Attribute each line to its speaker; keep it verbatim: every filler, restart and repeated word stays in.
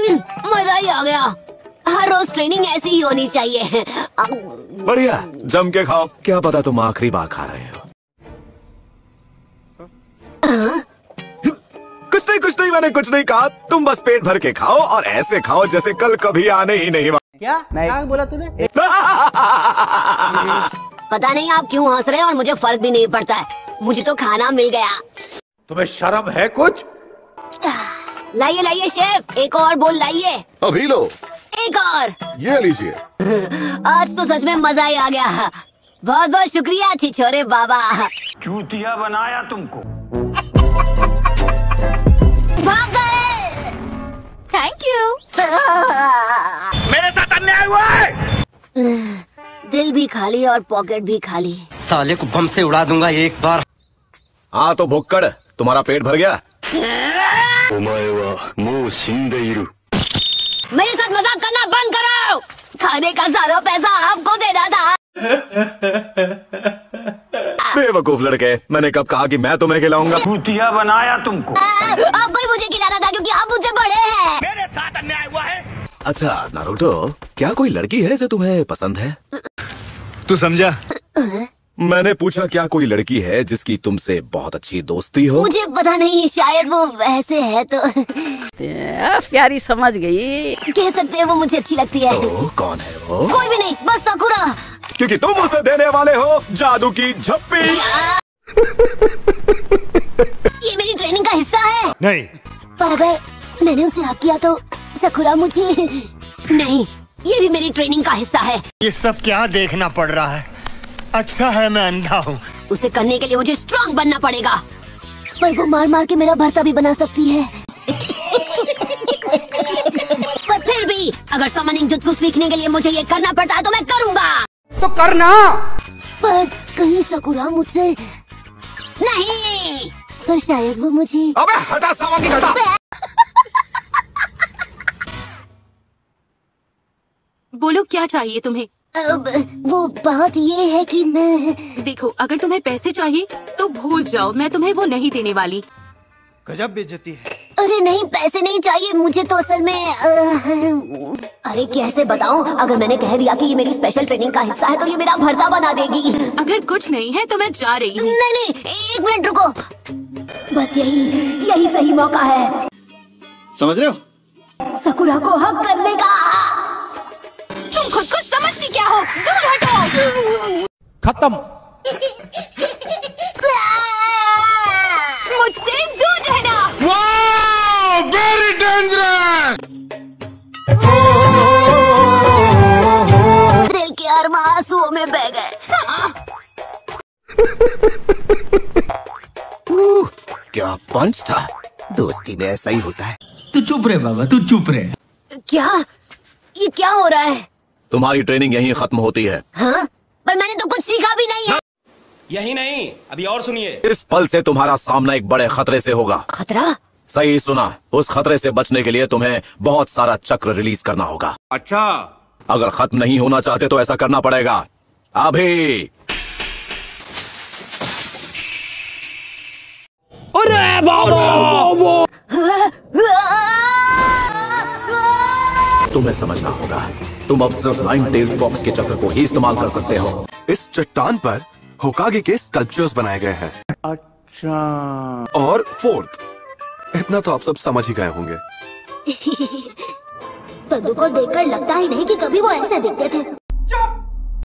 Speaker 1: मजा ही आ गया। हर रोज ट्रेनिंग ऐसी ही होनी चाहिए।
Speaker 2: बढ़िया, जम के खाओ। क्या पता तुम आखिरी बार खा रहे हो। कुछ नहीं कुछ नहीं, मैंने कुछ नहीं कहा। तुम बस पेट भर के खाओ और ऐसे खाओ जैसे कल कभी आने ही नहीं।
Speaker 3: क्या क्या बोला तूने?
Speaker 1: पता नहीं आप क्यों हंस रहे हैं और मुझे फर्क भी नहीं पड़ता है। मुझे तो खाना मिल गया।
Speaker 4: तुम्हें शर्म है कुछ?
Speaker 1: लाइए लाइए शेफ, एक और बोल लाइए।
Speaker 2: अभी लो।
Speaker 1: एक और।
Speaker 2: ये लीजिए।
Speaker 1: आज तो सच में मजा ही आ गया। बहुत बहुत शुक्रिया छिछोरे बाबा।
Speaker 5: चूतिया बनाया तुमको।
Speaker 1: भाग गए।
Speaker 6: Thank you.
Speaker 5: मेरे साथ अन्याय हुआ है।
Speaker 1: दिल भी खाली और पॉकेट भी खाली।
Speaker 3: साले को बम से उड़ा दूंगा एक बार।
Speaker 2: हाँ तो भुक्कड़, तुम्हारा पेट भर गया?
Speaker 1: मेरे साथ मजाक करना बंद करो। खाने का सारा पैसा आपको देना था।
Speaker 2: बेवकूफ लड़के, मैंने कब कहा कि मैं तुम्हें खिलाऊंगा?
Speaker 5: चूतिया बनाया तुमको।
Speaker 1: आपको ही मुझे खिलाना था क्योंकि आप मुझसे बड़े हैं।
Speaker 5: मेरे साथ अन्याय हुआ है।
Speaker 2: अच्छा नारुतो, क्या कोई लड़की है जो तुम्हें पसंद है?
Speaker 7: तू समझा?
Speaker 2: मैंने पूछा क्या कोई लड़की है जिसकी तुमसे बहुत अच्छी दोस्ती हो?
Speaker 1: मुझे पता नहीं, शायद वो वैसे है तो।
Speaker 3: प्यारी समझ गई।
Speaker 1: कह सकते हैं वो मुझे अच्छी लगती है।
Speaker 2: तो कौन है वो?
Speaker 1: कोई भी नहीं, बस साकुरा।
Speaker 2: क्योंकि तुम उसे देने वाले हो जादू की झप्पी।
Speaker 1: ये मेरी ट्रेनिंग का हिस्सा है।
Speaker 7: नहीं।
Speaker 1: पर अगर मैंने उसे हक किया तो साकुरा मुझे नहीं, ये भी मेरी ट्रेनिंग का हिस्सा है।
Speaker 7: ये सब क्या देखना पड़ रहा है? अच्छा है मैं अंधा हूँ।
Speaker 1: उसे करने के लिए मुझे स्ट्रांग बनना पड़ेगा। पर वो मार मार के मेरा भर्ता भी बना सकती है। पर फिर भी अगर समनिंग जुत्सु सीखने के लिए मुझे ये करना पड़ता है तो मैं करूँगा।
Speaker 3: तो करना।
Speaker 1: पर कहीं साकुरा मुझसे नहीं। पर शायद वो मुझे।
Speaker 2: अबे हटा सामान की घटा।
Speaker 6: बोलो क्या चाहिए तुम्हें?
Speaker 1: अब वो बात ये है कि मैं।
Speaker 6: देखो, अगर तुम्हें पैसे चाहिए तो भूल जाओ, मैं तुम्हें वो नहीं देने वाली।
Speaker 7: गजब बेइज्जती है।
Speaker 1: अरे नहीं, पैसे नहीं चाहिए मुझे तो असल में। आ, अरे कैसे बताऊं? अगर मैंने कह दिया कि ये मेरी स्पेशल ट्रेनिंग का हिस्सा है तो ये मेरा भर्ता बना देगी।
Speaker 6: अगर कुछ नहीं है तो मैं जा रही हूँ।
Speaker 1: नहीं नहीं, एक मिनट रुको। बस यही यही सही मौका है।
Speaker 7: समझ रहे हो?
Speaker 1: साकुरा को हक करने का।
Speaker 6: तुम खुद को समझती क्या हो? दूर हटो।
Speaker 7: खत्म।
Speaker 6: मुझसे दूर रहना।
Speaker 7: Very dangerous.
Speaker 1: दिल के अरमा आंसुओं में बह गए।
Speaker 2: क्या पंच था? दोस्ती में ऐसा ही होता है।
Speaker 3: तू चुप रहे बाबा, तू चुप रहे।
Speaker 1: क्या ये क्या हो रहा है?
Speaker 2: तुम्हारी ट्रेनिंग यहीं खत्म होती है।
Speaker 1: हाँ? पर मैंने तो कुछ सीखा भी नहीं है।
Speaker 8: यही नहीं, अभी और सुनिए।
Speaker 2: इस पल से तुम्हारा सामना एक बड़े खतरे से होगा।
Speaker 1: खतरा?
Speaker 2: सही सुना। उस खतरे से बचने के लिए तुम्हें बहुत सारा चक्र रिलीज करना होगा।
Speaker 8: अच्छा,
Speaker 2: अगर खत्म नहीं होना चाहते तो ऐसा करना पड़ेगा अभी।
Speaker 3: अरे बाबा।
Speaker 2: तुम्हें समझना होगा, तुम अब सिर्फ नाइन टेल्ड फॉक्स के चक्र को ही इस्तेमाल कर सकते हो।
Speaker 9: इस चट्टान पर होकागे के स्कल्पचर्स बनाए गए हैं।
Speaker 3: अच्छा।
Speaker 9: और फोर्थ, इतना तो आप सब समझ ही गए होंगे।
Speaker 1: पद्दू को देखकर लगता ही नहीं कि कभी वो ऐसे दिखते थे।